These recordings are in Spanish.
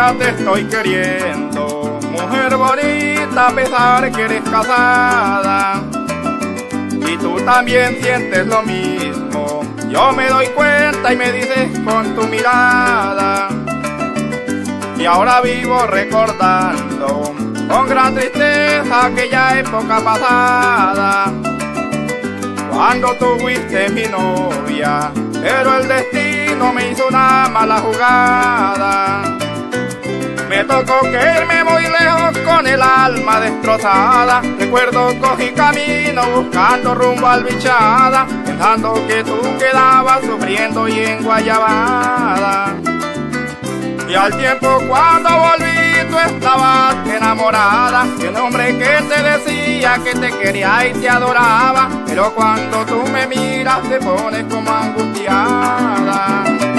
todavía te estoy queriendo, mujer bonita, a pesar que eres casada. Y tú también sientes lo mismo, yo me doy cuenta y me dices con tu mirada. Y ahora vivo recordando con gran tristeza aquella época pasada, cuando tú fuiste mi novia, pero el destino me hizo una mala jugada. Me tocó que irme muy lejos con el alma destrozada. Recuerdo cogí camino buscando rumbo al Bichada, pensando que tú quedabas sufriendo y en Guayabada. Y al tiempo cuando volví tú estabas enamorada de un hombre que te decía que te quería y te adoraba, pero cuando tú me miras te pones como angustiada.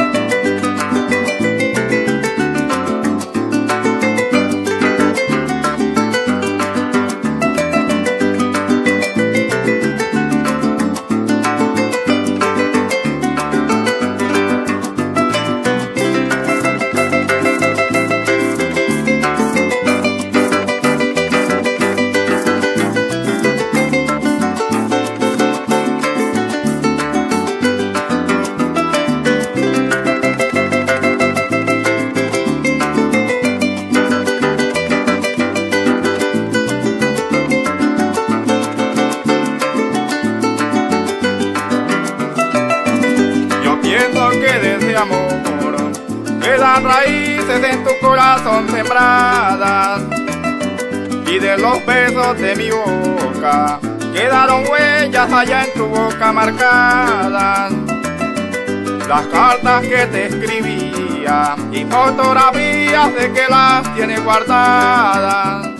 Pienso que de ese amor quedan raíces en tu corazón sembradas, y de los besos de mi boca quedaron huellas allá en tu boca marcadas. Las cartas que te escribía y fotografías de que las tienes guardadas.